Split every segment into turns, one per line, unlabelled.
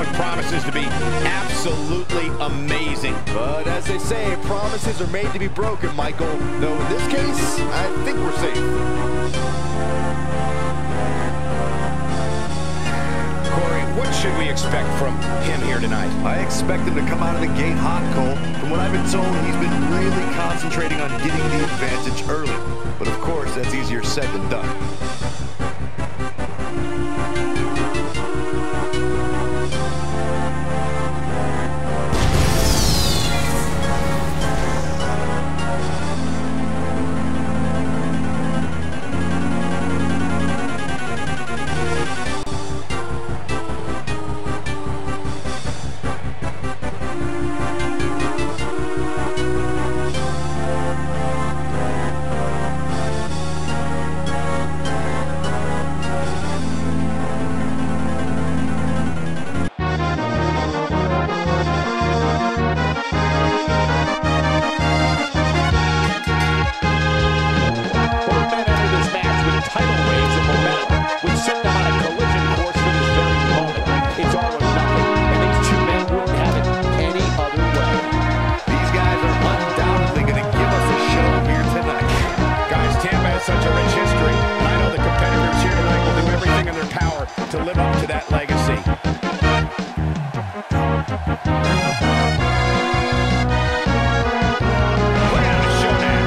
one promises to be absolutely amazing.
But as they say, promises are made to be broken, Michael. Though in this case, I think we're safe.
What should we expect from him here tonight?
I expect him to come out of the gate hot, Cole. From what I've been told, he's been really concentrating on getting the advantage early. But of course, that's easier said than done.
To live up to that legacy. Put on a showdown.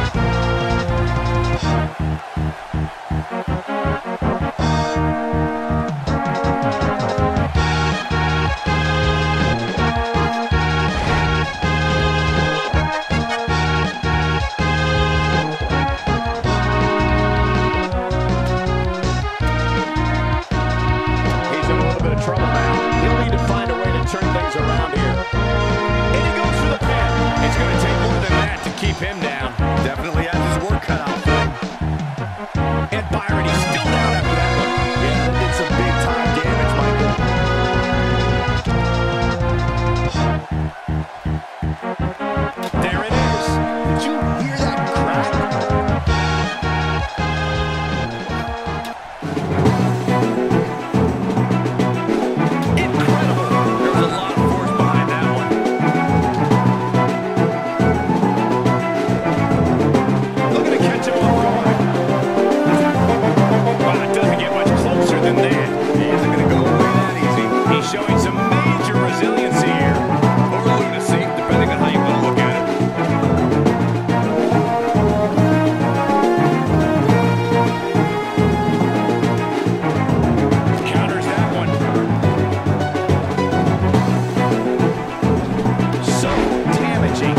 Keep him down.
Definitely has his work cut out for him.
And Byron, he's still down after that one.
Yeah, that did some big-time damage, Michael.
There it is.
Did you hear that crack?
Incredible. There's a lot of force behind that one. Showing some major resiliency here, or lunacy, depending on how you want to look at it. Counters that one. So damaging.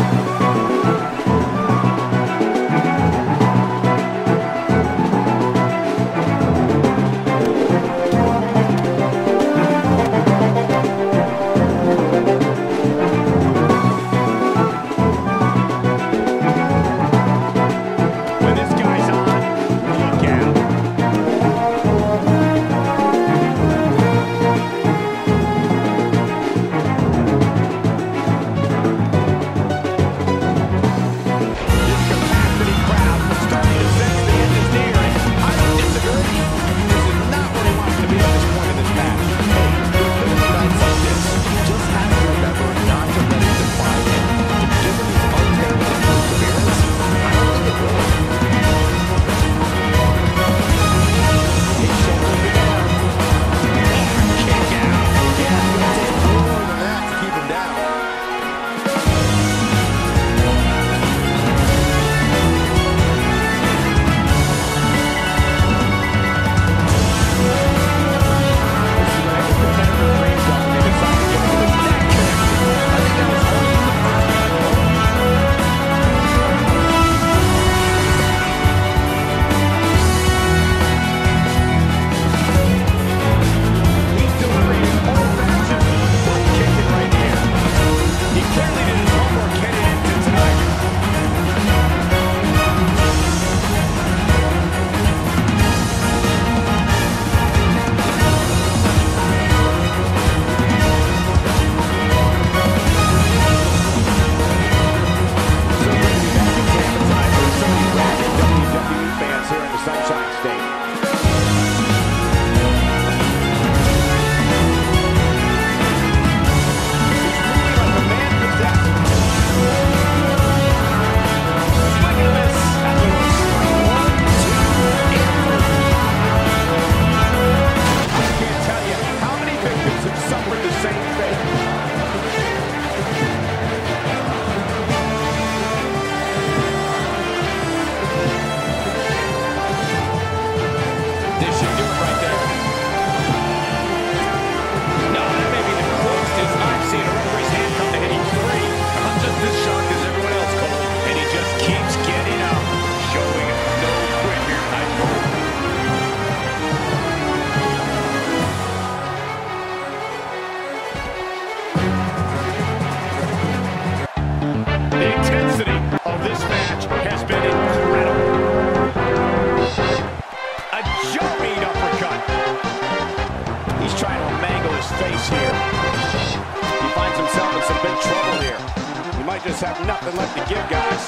might just have nothing left to give, guys.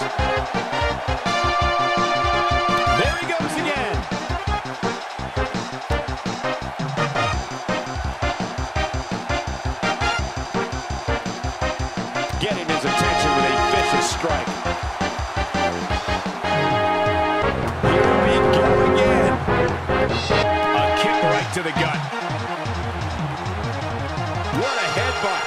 There he goes again. Getting his attention with a vicious strike. Here we go again. A kick right to the gut. What a headbutt.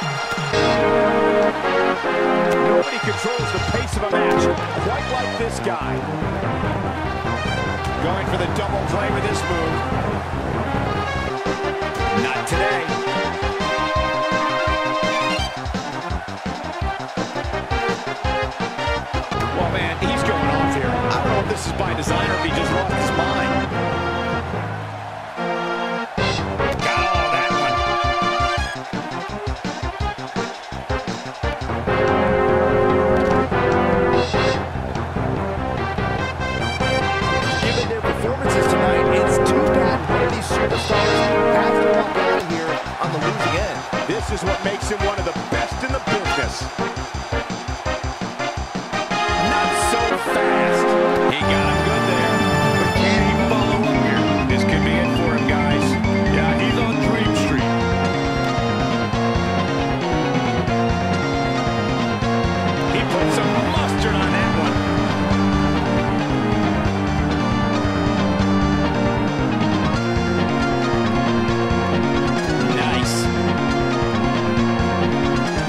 Nobody controls the pace of a match quite like this guy. Going for the double play with this move. Not today. Well, man, he's going off here. I don't know if this is by design or if he just lost his mind. Got all that one.
Given their performances tonight, it's too bad one of these superstars has to walk out of here on the losing end.
This is what makes him one of the best in the business. Not so fast. He got him good there. But can he follow up here? This could be it for him, guys. Yeah, he's on Dream Street. He put some mustard on that one. Nice.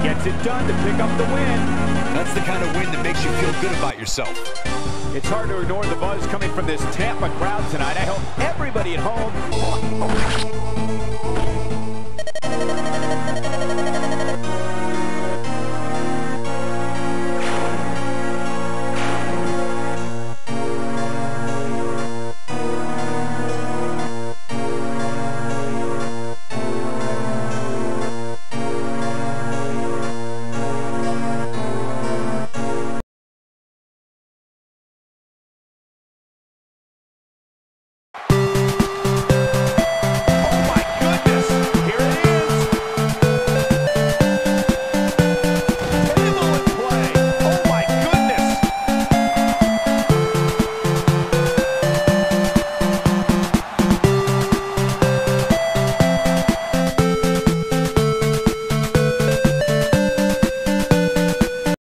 gets it done to pick up the win.
That's the kind of win that makes you feel good about yourself.
It's hard to ignore the buzz coming from this Tampa crowd tonight. I hope everybody at home